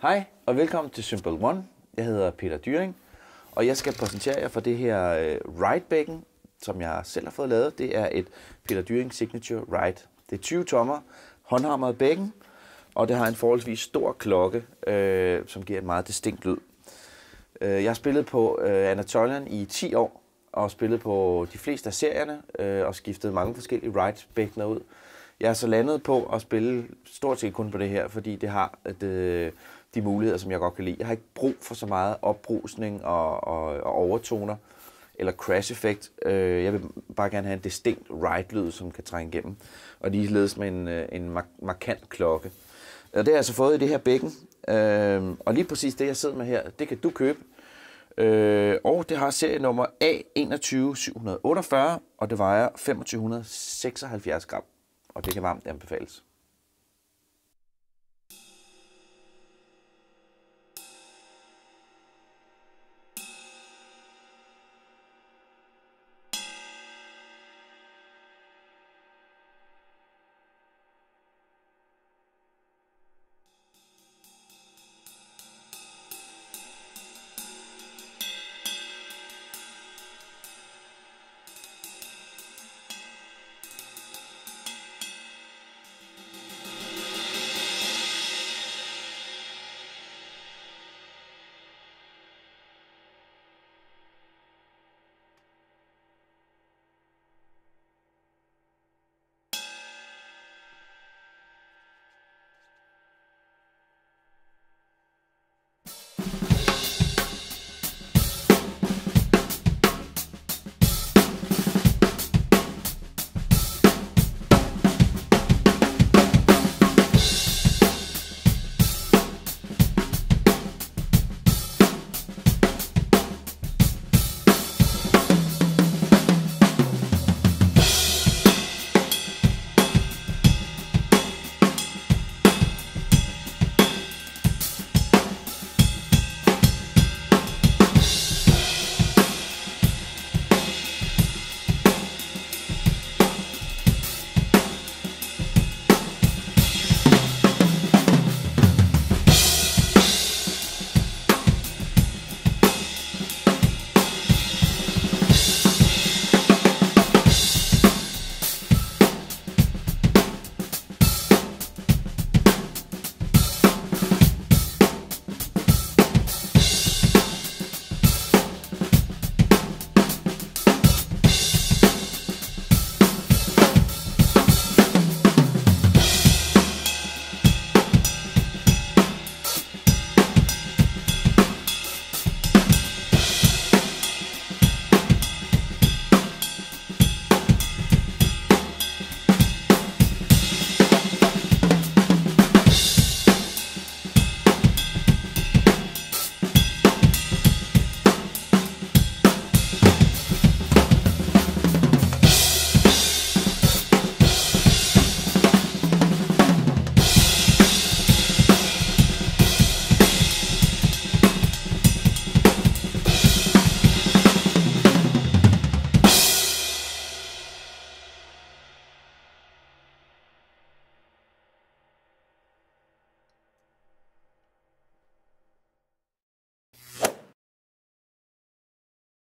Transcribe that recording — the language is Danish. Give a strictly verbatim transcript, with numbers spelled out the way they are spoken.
Hej og velkommen til Symbol One. Jeg hedder Peter Dyring, og jeg skal præsentere jer for det her uh, ride bækken, som jeg selv har fået lavet. Det er et Peter Dyring Signature Ride. Det er tyve tommer, håndhamret bækken, og det har en forholdsvis stor klokke, uh, som giver et meget distinkt lyd. Uh, jeg har spillet på uh, Anatolian i ti år, og spillet på de fleste af serierne, uh, og skiftet mange forskellige ride-bækkener ud. Jeg er så landet på at spille stort set kun på det her, fordi det har det, de muligheder, som jeg godt kan lide. Jeg har ikke brug for så meget opbrusning og, og, og overtoner eller crash-effekt. Jeg vil bare gerne have en distinkt ride-lyd, som kan trænge igennem. Og ligeledes med en, en mark markant klokke. Og det har jeg altså fået i det her bækken. Og lige præcis det, jeg sidder med her, det kan du købe. Og det har serienummer A enogtyve syv otteogfyrre, og det vejer to tusind fem hundrede seksoghalvfjerds gram. Og det kan varmt anbefales.